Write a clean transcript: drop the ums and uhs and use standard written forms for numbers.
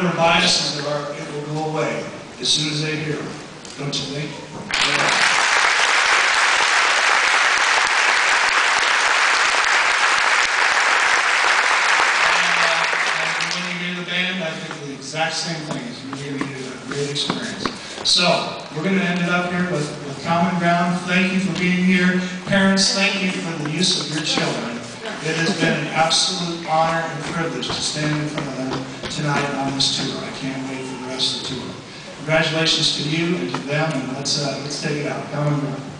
whatever biases there are, it will go away as soon as they hear them. Don't you think? Yeah. I think the exact same thing is really a great experience. So, we're going to end it up here with common ground. Thank you for being here. Parents, thank you for the use of your children. It has been an absolute honor and privilege to stand in front of them tonight on this tour. I can't wait for the rest of the tour. Congratulations to you and to them, and let's take it out. Common ground.